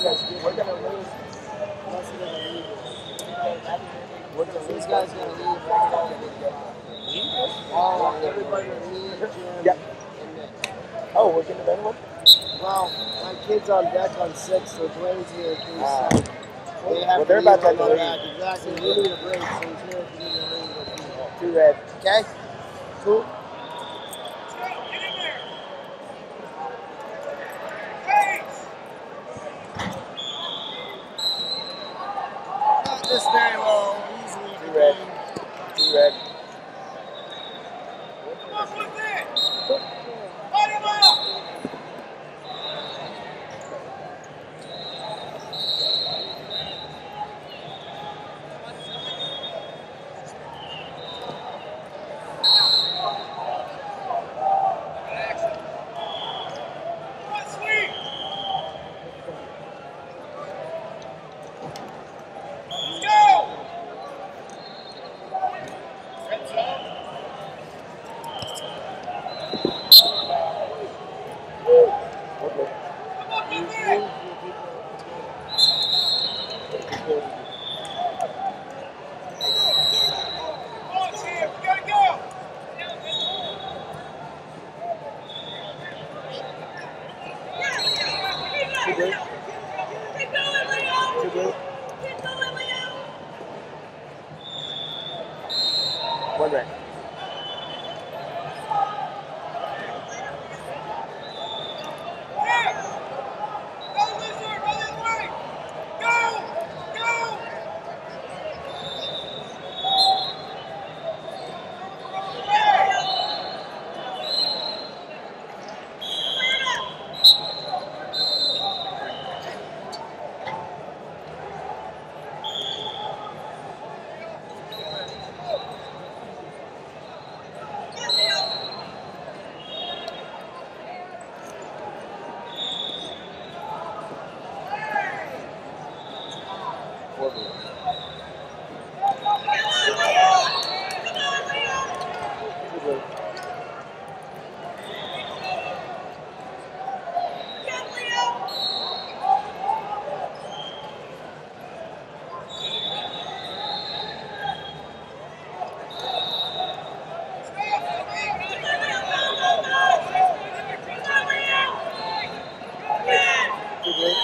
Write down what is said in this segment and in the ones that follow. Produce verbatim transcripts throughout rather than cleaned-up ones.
Because we're gonna lose. We're gonna lose. These guys are gonna leave right now. Oh, everybody will leave. Jim. Yep. And Nick. Oh, we're getting another one? Well, my kid's on deck on six, so Dwayne's here too. Ah. So they have Well, to they're leave about to on have that to back. leave. Exactly. We need a break, so he's here if you need to leave. Two red. Okay? Cool. Not this very well, easily. Two red. Two red. Two blue. Two blue. One red. Four blue. Two blue. Two blue.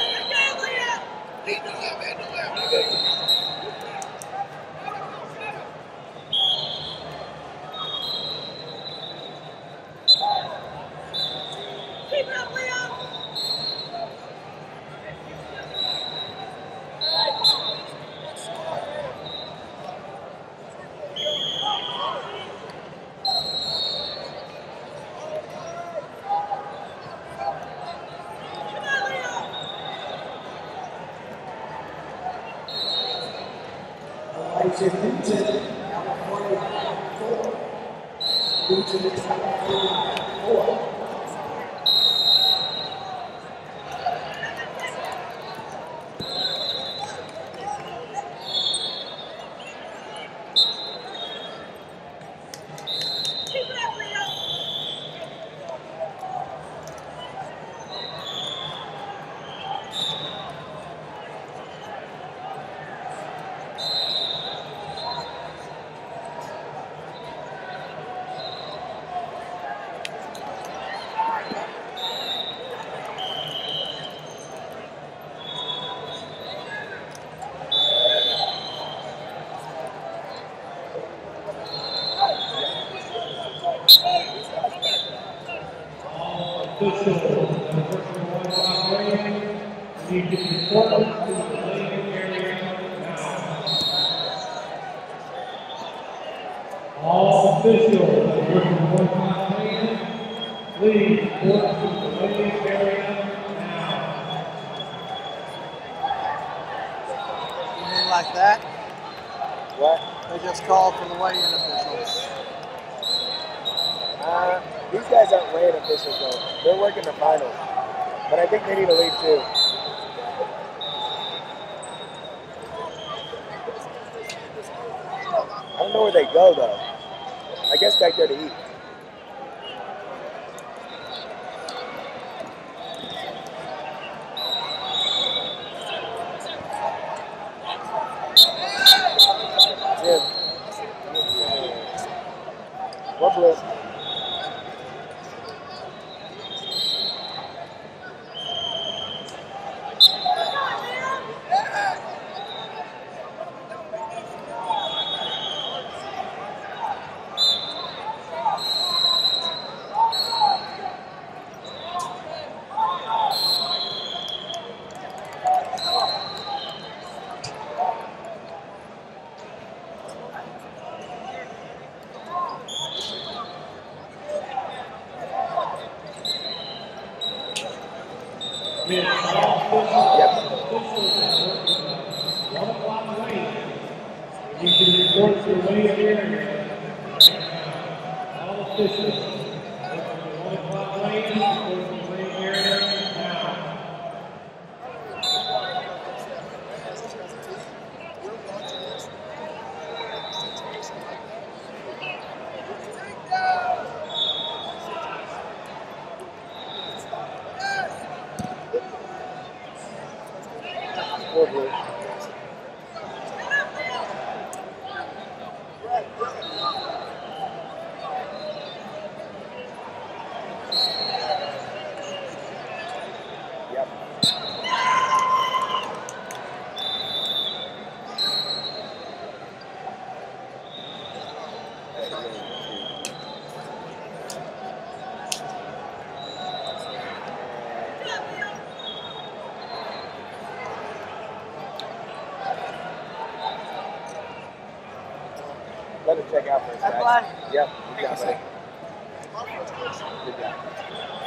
All officials that work in North Carolina, please report to the waiting area now. You mean like that? What? They just called from the weigh-in officials. Uh, these guys aren't weigh-in officials though. They're working the finals. But I think they need to leave too. I don't know where they go though. I guess back there to eat. It's all officials. Yep. Officials are working the one o'clock lane. You can report your way area. All officials working the one o'clock lane. Report your way area now. Four blue. Yep. Let it check out for a That's sec. fine. Yep. Good job, buddy. Good job.